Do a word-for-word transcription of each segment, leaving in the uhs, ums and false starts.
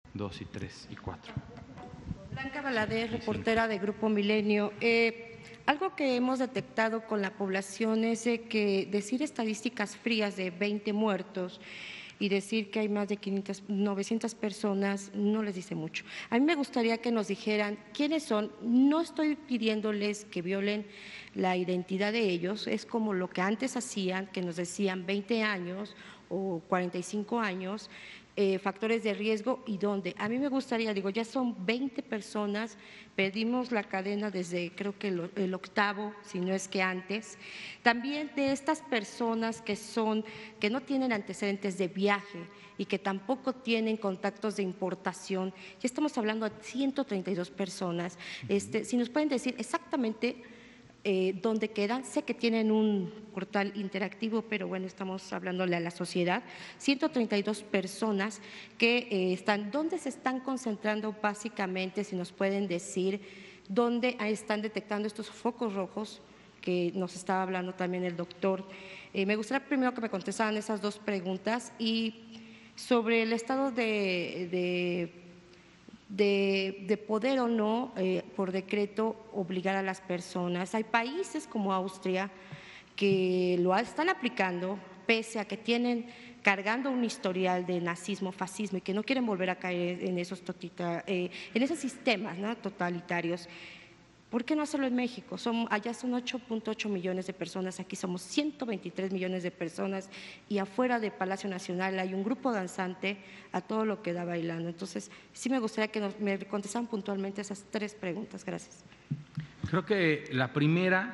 dos y tres y cuatro. Blanca Valadez, reportera de Grupo Milenio. Eh, algo que hemos detectado con la población es de que decir estadísticas frías de veinte muertos y decir que hay más de quinientas, novecientas personas no les dice mucho. A mí me gustaría que nos dijeran quiénes son. No estoy pidiéndoles que violen la identidad de ellos, es como lo que antes hacían, que nos decían veinte años o cuarenta y cinco años, eh, factores de riesgo y dónde. A mí me gustaría, digo, ya son veinte personas, perdimos la cadena desde creo que el, el octavo, si no es que antes. También de estas personas que son, que no tienen antecedentes de viaje y que tampoco tienen contactos de importación, ya estamos hablando de ciento treinta y dos personas. Este, si nos pueden decir exactamente Eh, dónde quedan. Sé que tienen un portal interactivo, pero bueno, estamos hablándole a la sociedad. ciento treinta y dos personas que eh, están, ¿dónde se están concentrando básicamente? Si nos pueden decir dónde están detectando estos focos rojos que nos estaba hablando también el doctor. Eh, me gustaría primero que me contestaran esas dos preguntas y sobre el estado de… de De, de poder o no, eh, por decreto, obligar a las personas. Hay países como Austria que lo están aplicando, pese a que tienen cargando un historial de nazismo, fascismo y que no quieren volver a caer en esos, totita, eh, en esos sistemas, ¿no?, totalitarios. ¿Por qué no hacerlo en México? Son, allá son ocho punto ocho millones de personas, aquí somos ciento veintitrés millones de personas y afuera de Palacio Nacional hay un grupo danzante a todo lo que da bailando. Entonces, sí me gustaría que nos, me contestaran puntualmente esas tres preguntas. Gracias. Creo que la primera,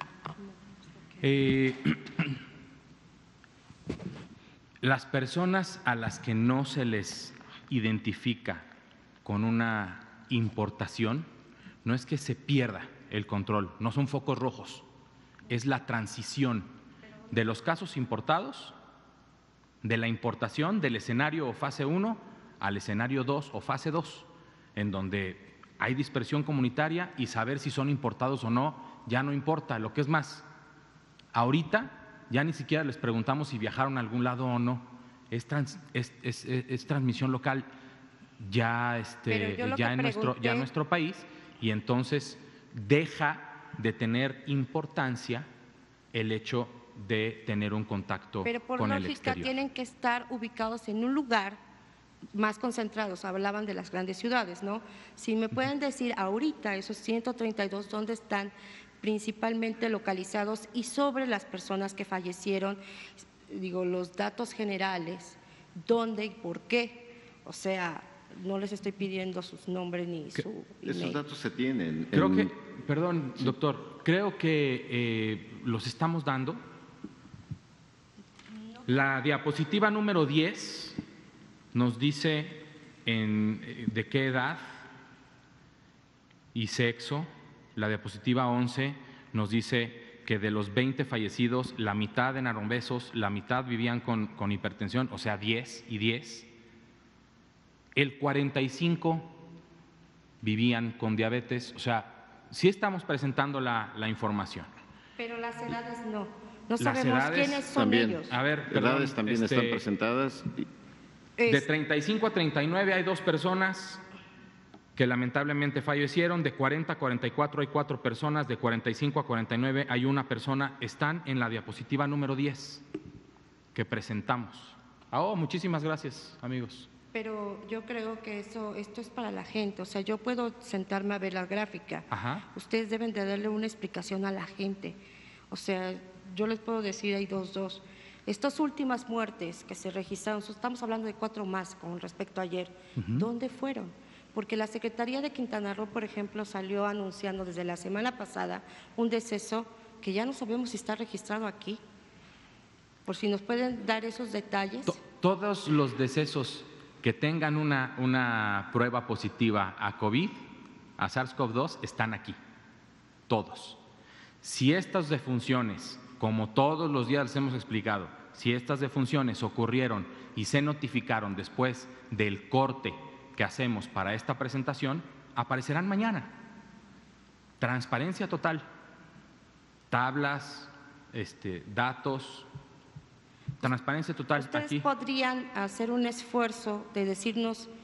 eh, las personas a las que no se les identifica con una importación, no es que se pierda el control, no son focos rojos, es la transición de los casos importados, de la importación del escenario o fase uno al escenario dos o fase dos, en donde hay dispersión comunitaria y saber si son importados o no ya no importa. Lo que es más, ahorita ya ni siquiera les preguntamos si viajaron a algún lado o no, es, trans, es, es, es, es transmisión local ya, este, ya, en nuestro, ya en nuestro país, y entonces deja de tener importancia el hecho de tener un contacto Pero por con el lógica exterior. tienen que estar ubicados en un lugar más concentrados. Hablaban de las grandes ciudades, ¿no? Si me pueden decir ahorita esos ciento treinta y dos, ¿dónde están principalmente localizados? Y sobre las personas que fallecieron, digo, los datos generales, ¿dónde y por qué? O sea, no les estoy pidiendo sus nombres ni su email. Esos datos se tienen. Creo en… que, perdón, sí, doctor, creo que eh, los estamos dando. La diapositiva número diez nos dice en, de qué edad y sexo. La diapositiva once nos dice que de los veinte fallecidos, la mitad en obesos, la mitad vivían con, con hipertensión, o sea, diez y diez. El cuarenta y cinco vivían con diabetes, o sea, sí estamos presentando la, la información. Pero las edades no, no las sabemos edades, quiénes son también, ellos. A ver, perdón, edades también este, están presentadas. De treinta y cinco a treinta y nueve hay dos personas que lamentablemente fallecieron, de cuarenta a cuarenta y cuatro hay cuatro personas, de cuarenta y cinco a cuarenta y nueve hay una persona, están en la diapositiva número diez que presentamos. Oh, muchísimas gracias, amigos. Pero yo creo que eso, esto es para la gente, o sea, yo puedo sentarme a ver la gráfica. Ajá. Ustedes deben de darle una explicación a la gente. O sea, yo les puedo decir, hay dos, dos. Estas últimas muertes que se registraron, estamos hablando de cuatro más con respecto a ayer, uh-huh. ¿Dónde fueron? Porque la Secretaría de Quintana Roo, por ejemplo, salió anunciando desde la semana pasada un deceso que ya no sabemos si está registrado aquí. Por si nos pueden dar esos detalles. To- todos los decesos que tengan una, una prueba positiva a COVID, a SARS CoV dos, están aquí, todos. Si estas defunciones, como todos los días les hemos explicado, si estas defunciones ocurrieron y se notificaron después del corte que hacemos para esta presentación, aparecerán mañana. Transparencia total, tablas, este, datos… Transparencia total. ¿Ustedes aquí podrían hacer un esfuerzo de decirnos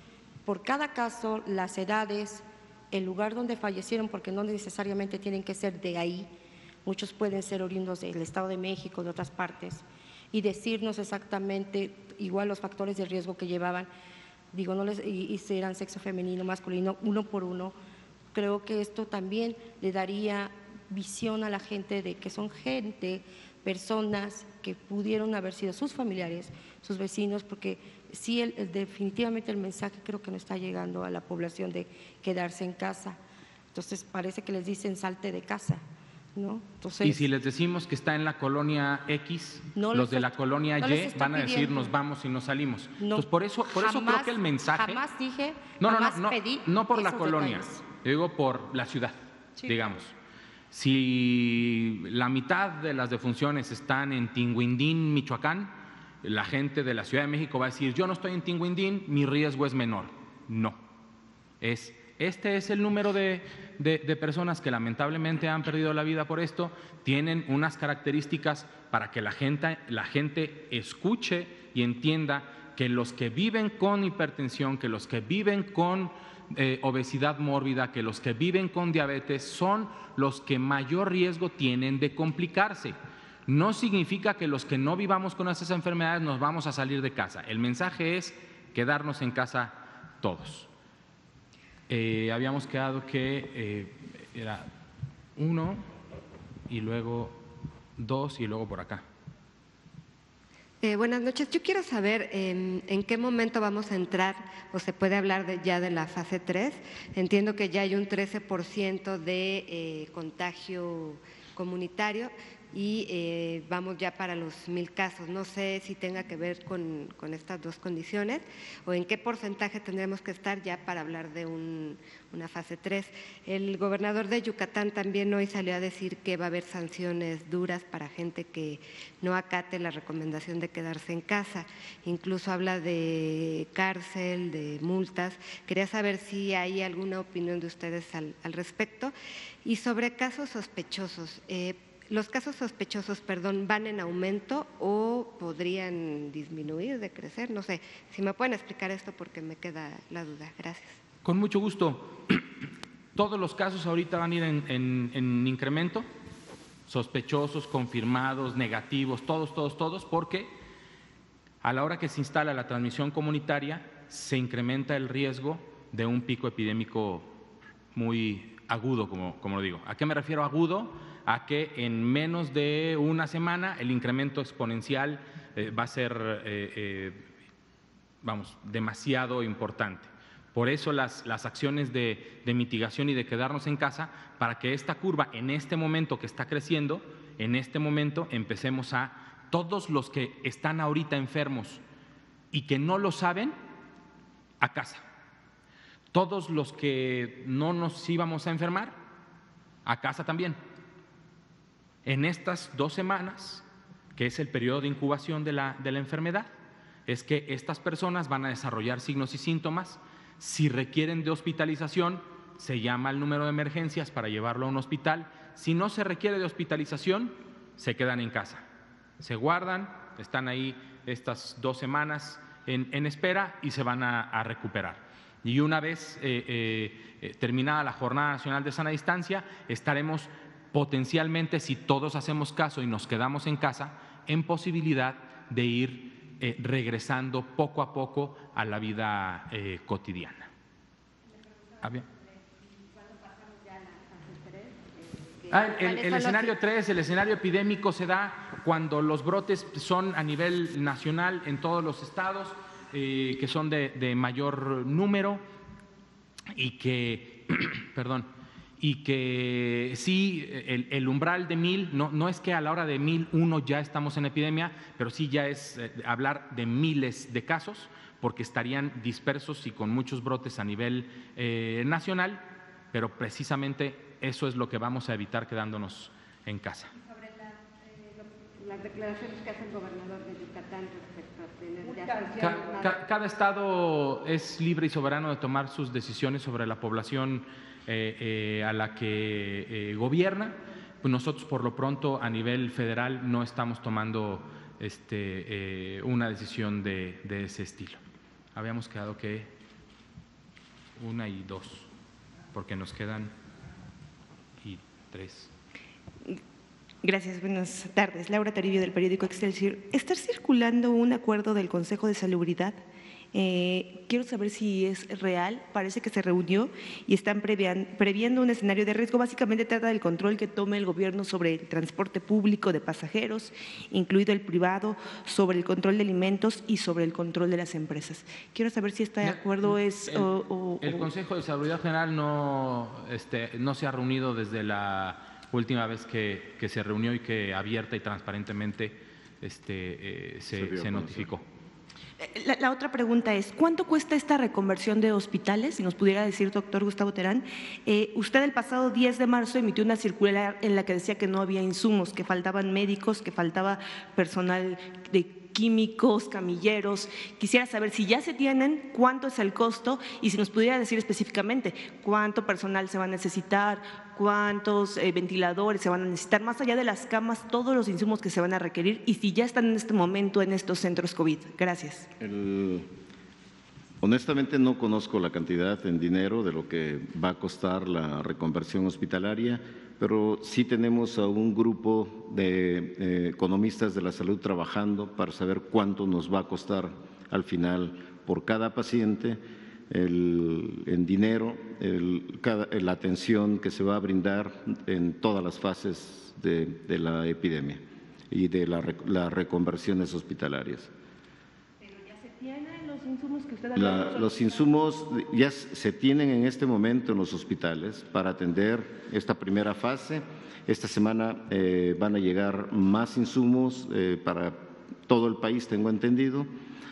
por cada caso, las edades, el lugar donde fallecieron, porque no necesariamente tienen que ser de ahí, muchos pueden ser oriundos del Estado de México, de otras partes, y decirnos exactamente igual los factores de riesgo que llevaban, digo, no les, y, y si eran sexo femenino, masculino, uno por uno. Creo que esto también le daría visión a la gente de que son gente, personas que pudieron haber sido sus familiares, sus vecinos, porque sí, el, el, definitivamente el mensaje creo que no está llegando a la población de quedarse en casa. Entonces parece que les dicen salte de casa, ¿no? Entonces, y si les decimos que está en la colonia X, no los de está, la colonia no Y van a pidiendo. decir nos vamos y nos salimos. No, Entonces por eso, por jamás, eso creo que el mensaje… Jamás dije, no, jamás no, no, pedí no, no por la esos colonia, detalles. yo digo por la ciudad, Sí. digamos. Si la mitad de las defunciones están en Tinguindín, Michoacán, la gente de la Ciudad de México va a decir, yo no estoy en Tinguindín, mi riesgo es menor. No, es, este es el número de, de, de personas que lamentablemente han perdido la vida por esto, tienen unas características para que la gente, la gente escuche y entienda que los que viven con hipertensión, que los que viven con Eh, obesidad mórbida, que los que viven con diabetes son los que mayor riesgo tienen de complicarse. No significa que los que no vivamos con esas enfermedades nos vamos a salir de casa. El mensaje es quedarnos en casa todos. Eh, habíamos quedado que eh, era uno y luego dos y luego por acá. Eh, buenas noches. Yo quiero saber eh, en qué momento vamos a entrar o se puede hablar de, ya de la fase tres. Entiendo que ya hay un trece por ciento de eh, contagio comunitario y eh, vamos ya para los mil casos. No sé si tenga que ver con, con estas dos condiciones o en qué porcentaje tendremos que estar ya para hablar de un, una fase tres. El gobernador de Yucatán también hoy salió a decir que va a haber sanciones duras para gente que no acate la recomendación de quedarse en casa. Incluso habla de cárcel, de multas. Quería saber si hay alguna opinión de ustedes al, al respecto. Y sobre casos sospechosos, eh, ¿los casos sospechosos, perdón, van en aumento o podrían disminuir, decrecer? No sé, si me pueden explicar esto porque me queda la duda. Gracias. Con mucho gusto. Todos los casos ahorita van a ir en, en, en incremento, sospechosos, confirmados, negativos, todos, todos, todos, porque a la hora que se instala la transmisión comunitaria se incrementa el riesgo de un pico epidémico muy agudo, como, como lo digo. ¿A qué me refiero agudo? A que en menos de una semana el incremento exponencial eh, va a ser, eh, eh, vamos, demasiado importante. Por eso las, las acciones de, de mitigación y de quedarnos en casa, para que esta curva en este momento que está creciendo, en este momento empecemos a, todos los que están ahorita enfermos y que no lo saben, a casa. Todos los que no nos íbamos a enfermar, a casa también. En estas dos semanas, que es el periodo de incubación de la, de la enfermedad, es que estas personas van a desarrollar signos y síntomas. Si requieren de hospitalización, se llama al número de emergencias para llevarlo a un hospital. Si no se requiere de hospitalización, se quedan en casa. Se guardan, están ahí estas dos semanas en, en espera y se van a, a recuperar. Y una vez eh, eh, terminada la Jornada Nacional de Sana Distancia, estaremos potencialmente, si todos hacemos caso y nos quedamos en casa, en posibilidad de ir eh, regresando poco a poco a la vida eh, cotidiana. ¿Ah, bien? Ah, el, el, el escenario tres, el escenario epidémico se da cuando los brotes son a nivel nacional en todos los estados, eh, que son de, de mayor número y que, perdón, y que sí, el, el umbral de mil, no, no es que a la hora de mil uno ya estamos en epidemia, pero sí ya es eh, hablar de miles de casos, porque estarían dispersos y con muchos brotes a nivel eh, nacional, pero precisamente eso es lo que vamos a evitar quedándonos en casa. Y sobre la, eh, lo, las declaraciones que hace el gobernador de Yucatán respecto a tener ya sanciones. Ca, ca, cada estado es libre y soberano de tomar sus decisiones sobre la población eh, eh, a la que eh, gobierna. Pues nosotros por lo pronto a nivel federal no estamos tomando este, eh, una decisión de, de ese estilo. Habíamos quedado que… una y dos, porque nos quedan y tres. Gracias, buenas tardes. Laura Taribio, del periódico Excelsior. Está circulando un acuerdo del Consejo de Salubridad. Eh, quiero saber si es real. Parece que se reunió y están previendo un escenario de riesgo. Básicamente trata del control que tome el gobierno sobre el transporte público de pasajeros, incluido el privado, sobre el control de alimentos y sobre el control de las empresas. Quiero saber si este acuerdo es… El, o, o, el Consejo de Salubridad General no, este, no se ha reunido desde la última vez que, que se reunió y que abierta y transparentemente este, eh, se, se, se notificó. La, la otra pregunta es, ¿cuánto cuesta esta reconversión de hospitales? Si nos pudiera decir, doctor Gustavo Terán. Eh, usted el pasado diez de marzo emitió una circular en la que decía que no había insumos, que faltaban médicos, que faltaba personal de químicos, camilleros. Quisiera saber si ya se tienen, cuánto es el costo y si nos pudiera decir específicamente cuánto personal se va a necesitar, cuántos eh, ventiladores se van a necesitar, más allá de las camas, todos los insumos que se van a requerir y si ya están en este momento en estos centros COVID. Gracias. El, honestamente no conozco la cantidad en dinero de lo que va a costar la reconversión hospitalaria, pero sí tenemos a un grupo de eh, economistas de la salud trabajando para saber cuánto nos va a costar al final por cada paciente el, en dinero, el, cada, la atención que se va a brindar en todas las fases de, de la epidemia y de la, las reconversiones hospitalarias. ¿Pero ya se tienen los insumos que usted ha La, los insumos ya se tienen en este momento en los hospitales para atender esta primera fase. Esta semana eh, van a llegar más insumos eh, para todo el país, tengo entendido,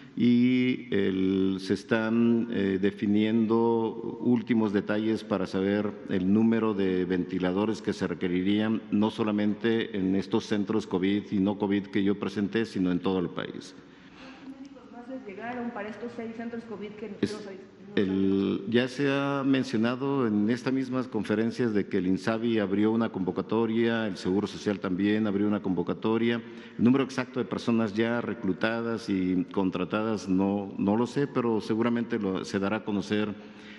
y el, se están eh, definiendo últimos detalles para saber el número de ventiladores que se requerirían, no solamente en estos centros COVID y no COVID que yo presenté, sino en todo el país. Llegaron para estos seis centros COVID que es, el, ya se ha mencionado en estas mismas conferencias de que el INSABI abrió una convocatoria, el Seguro Social también abrió una convocatoria. El número exacto de personas ya reclutadas y contratadas no, no lo sé, pero seguramente lo, se dará a conocer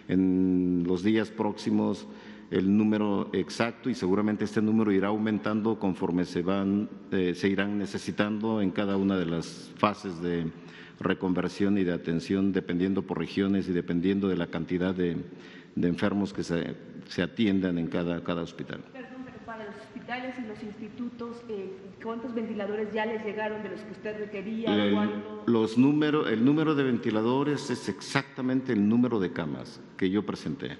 en los días próximos el número exacto y seguramente este número irá aumentando conforme se, van, eh, se irán necesitando en cada una de las fases de reconversión y de atención, dependiendo por regiones y dependiendo de la cantidad de, de enfermos que se, se atiendan en cada, cada hospital. Perdón, pero para los hospitales y los institutos, eh, ¿cuántos ventiladores ya les llegaron de los que usted requería? El, ¿Cuánto? los número, el número de ventiladores es exactamente el número de camas que yo presenté.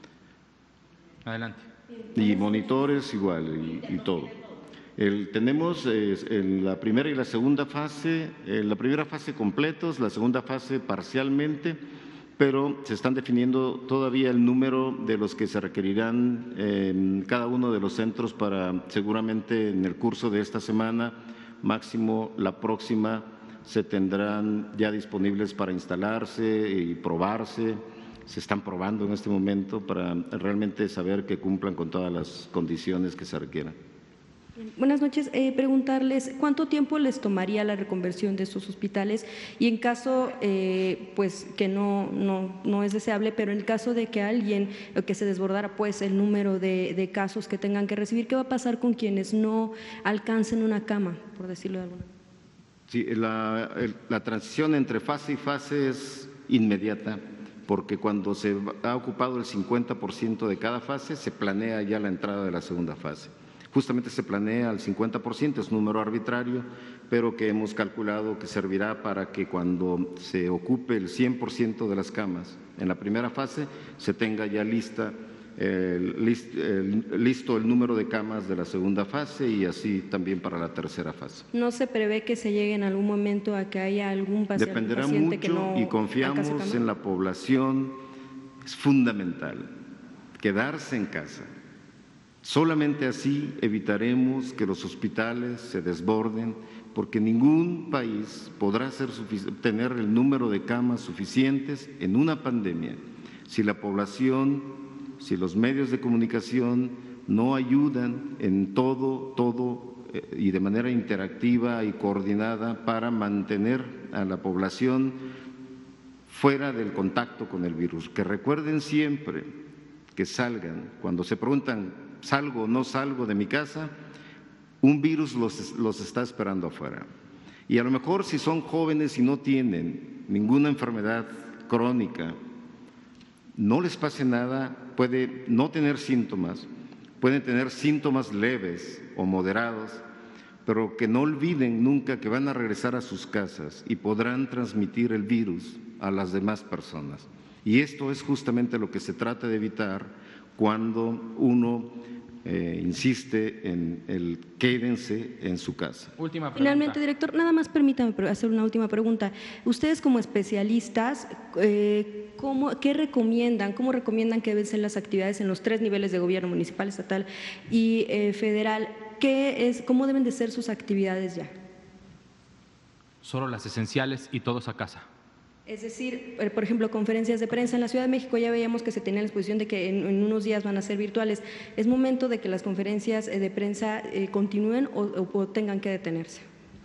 Adelante. Y monitores igual y, y todo. El, tenemos eh, en la primera y la segunda fase, en la primera fase completos, la segunda fase parcialmente, pero se están definiendo todavía el número de los que se requerirán en cada uno de los centros para seguramente en el curso de esta semana, máximo la próxima, se tendrán ya disponibles para instalarse y probarse. Se están probando en este momento para realmente saber que cumplan con todas las condiciones que se requieran. Buenas noches. Eh, preguntarles cuánto tiempo les tomaría la reconversión de estos hospitales y en caso, eh, pues que no, no, no es deseable, pero en el caso de que alguien, que se desbordara pues el número de, de casos que tengan que recibir, ¿qué va a pasar con quienes no alcancen una cama, por decirlo de alguna manera? Sí, la, la transición entre fase y fase es inmediata, porque cuando se ha ocupado el cincuenta por ciento de cada fase, se planea ya la entrada de la segunda fase. Justamente se planea al cincuenta por ciento, es un número arbitrario, pero que hemos calculado que servirá para que cuando se ocupe el cien por ciento de las camas en la primera fase, se tenga ya lista, eh, list, eh, listo el número de camas de la segunda fase y así también para la tercera fase. ¿No se prevé que se llegue en algún momento a que haya algún paciente, Dependerá paciente mucho que no y confiamos en la población, es fundamental quedarse en casa. Solamente así evitaremos que los hospitales se desborden, porque ningún país podrá ser tener el número de camas suficientes en una pandemia si la población, si los medios de comunicación no ayudan en todo, todo eh, y de manera interactiva y coordinada para mantener a la población fuera del contacto con el virus. Que recuerden siempre que salgan, cuando se preguntan, ¿salgo o no salgo de mi casa?, un virus los, los está esperando afuera. Y a lo mejor si son jóvenes y no tienen ninguna enfermedad crónica, no les pase nada, puede no tener síntomas, pueden tener síntomas leves o moderados, pero que no olviden nunca que van a regresar a sus casas y podrán transmitir el virus a las demás personas. Y esto es justamente lo que se trata de evitar cuando uno eh, insiste en el quédense en su casa. Última pregunta. Finalmente, director, nada más permítame hacer una última pregunta. Ustedes como especialistas, eh, ¿cómo, ¿qué recomiendan? ¿Cómo recomiendan que deben ser las actividades en los tres niveles de gobierno, municipal, estatal y eh, federal? ¿Qué es, ¿Cómo deben de ser sus actividades ya? Solo las esenciales y todos a casa. Es decir, por ejemplo, conferencias de prensa en la Ciudad de México ya veíamos que se tenía la exposición de que en, en unos días van a ser virtuales. ¿Es momento de que las conferencias de prensa eh, continúen o, o tengan que detenerse?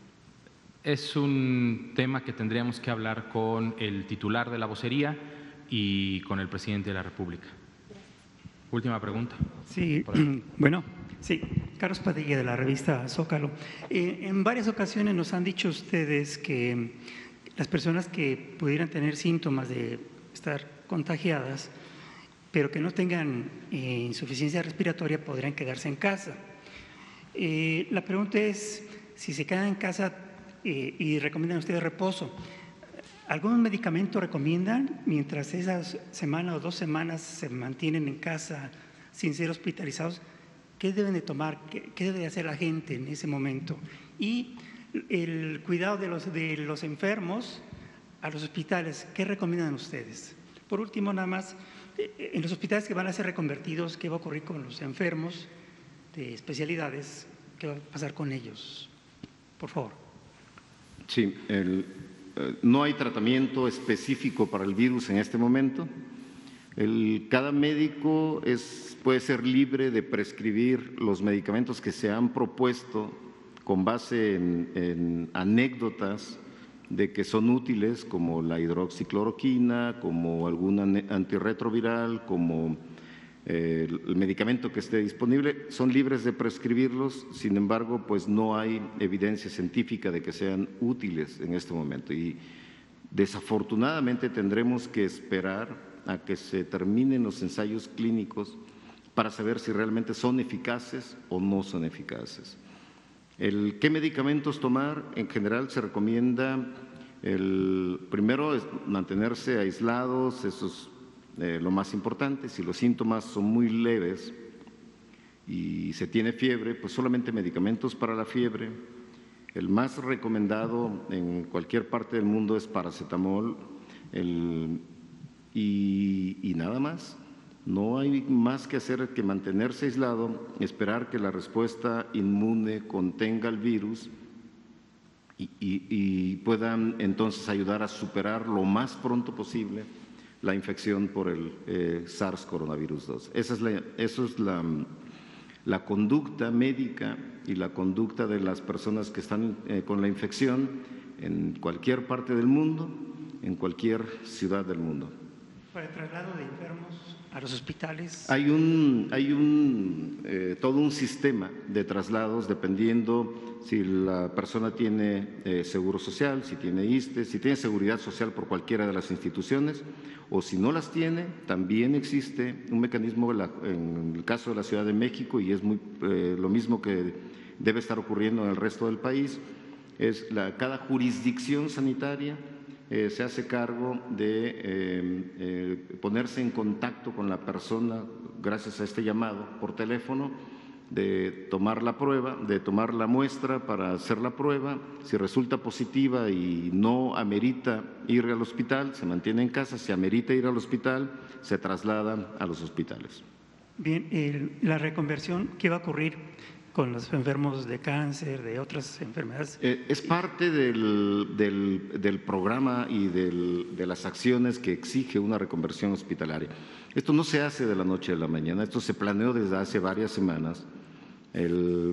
Es un tema que tendríamos que hablar con el titular de la vocería y con el presidente de la República. Última pregunta. Sí, bueno, sí, Carlos Padilla de la revista Zócalo. Eh, en varias ocasiones nos han dicho ustedes que las personas que pudieran tener síntomas de estar contagiadas, pero que no tengan eh, insuficiencia respiratoria, podrían quedarse en casa. Eh, la pregunta es, si se quedan en casa eh, y recomiendan ustedes reposo, ¿algún medicamento recomiendan mientras esas semanas o dos semanas se mantienen en casa sin ser hospitalizados? ¿Qué deben de tomar? ¿Qué, qué debe de hacer la gente en ese momento? Y el cuidado de los, de los enfermos a los hospitales, ¿qué recomiendan ustedes? Por último, nada más, en los hospitales que van a ser reconvertidos, ¿qué va a ocurrir con los enfermos de especialidades? ¿Qué va a pasar con ellos? Por favor. Sí, el, eh, no hay tratamiento específico para el virus en este momento. El, cada médico es, puede ser libre de prescribir los medicamentos que se han propuesto con base en, en anécdotas de que son útiles, como la hidroxicloroquina, como algún antirretroviral, como eh, el medicamento que esté disponible, son libres de prescribirlos. Sin embargo, pues no hay evidencia científica de que sean útiles en este momento y desafortunadamente tendremos que esperar a que se terminen los ensayos clínicos para saber si realmente son eficaces o no son eficaces. El, ¿Qué medicamentos tomar? En general se recomienda, el primero es mantenerse aislados, eso es eh, lo más importante. Si los síntomas son muy leves y se tiene fiebre, pues solamente medicamentos para la fiebre. El más recomendado en cualquier parte del mundo es paracetamol el, y, y nada más. No hay más que hacer que mantenerse aislado, esperar que la respuesta inmune contenga el virus y, y, y puedan entonces ayudar a superar lo más pronto posible la infección por el eh, SARS coronavirus dos. Esa es, la, eso es la, la conducta médica y la conducta de las personas que están eh, con la infección en cualquier parte del mundo, en cualquier ciudad del mundo. Para el traslado de enfermos a los hospitales. Hay un, hay un eh, todo un sistema de traslados dependiendo si la persona tiene eh, seguro social, si tiene I S S S T E, si tiene seguridad social por cualquiera de las instituciones o si no las tiene, también existe un mecanismo en el caso de la Ciudad de México y es muy, eh, lo mismo que debe estar ocurriendo en el resto del país, es la, cada jurisdicción sanitaria Eh, se hace cargo de eh, eh, ponerse en contacto con la persona gracias a este llamado por teléfono, de tomar la prueba, de tomar la muestra para hacer la prueba. Si resulta positiva y no amerita ir al hospital, se mantiene en casa. Si amerita ir al hospital, se trasladan a los hospitales. Bien, el, la reconversión, ¿qué va a ocurrir con los enfermos de cáncer, de otras enfermedades? Eh, es parte del, del, del programa y del, de las acciones que exige una reconversión hospitalaria. Esto no se hace de la noche a la mañana, esto se planeó desde hace varias semanas. El,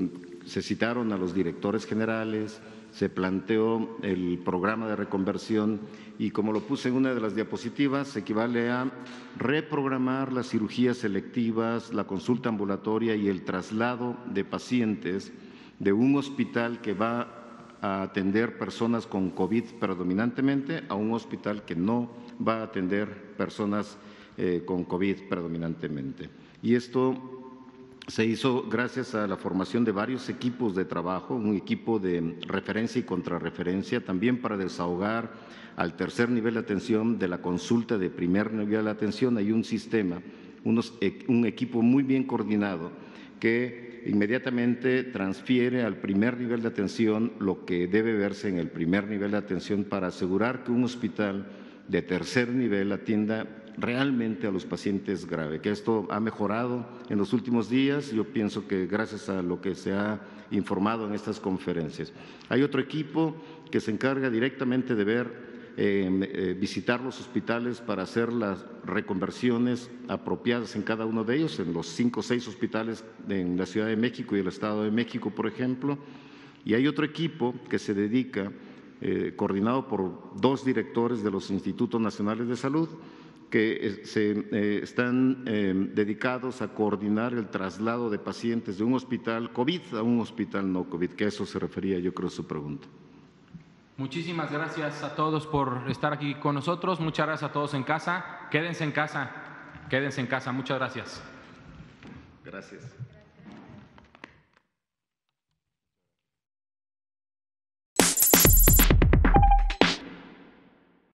se citaron a los directores generales, se planteó el programa de reconversión y, como lo puse en una de las diapositivas, equivale a reprogramar las cirugías selectivas, la consulta ambulatoria y el traslado de pacientes de un hospital que va a atender personas con COVID predominantemente a un hospital que no va a atender personas eh, con COVID predominantemente. Y esto se hizo gracias a la formación de varios equipos de trabajo, un equipo de referencia y contrarreferencia, también para desahogar al tercer nivel de atención de la consulta de primer nivel de atención. Hay un sistema, unos, un equipo muy bien coordinado que inmediatamente transfiere al primer nivel de atención lo que debe verse en el primer nivel de atención para asegurar que un hospital de tercer nivel atienda realmente a los pacientes graves, que esto ha mejorado en los últimos días. Yo pienso que gracias a lo que se ha informado en estas conferencias. Hay otro equipo que se encarga directamente de ver, eh, eh, visitar los hospitales para hacer las reconversiones apropiadas en cada uno de ellos, en los cinco o seis hospitales en la Ciudad de México y el Estado de México, por ejemplo. Y hay otro equipo que se dedica, eh, coordinado por dos directores de los Institutos Nacionales de Salud, que se, eh, están eh, dedicados a coordinar el traslado de pacientes de un hospital COVID a un hospital no COVID, que a eso se refería, yo creo, su pregunta. Muchísimas gracias a todos por estar aquí con nosotros. Muchas gracias a todos en casa. Quédense en casa, quédense en casa. Muchas gracias. Gracias.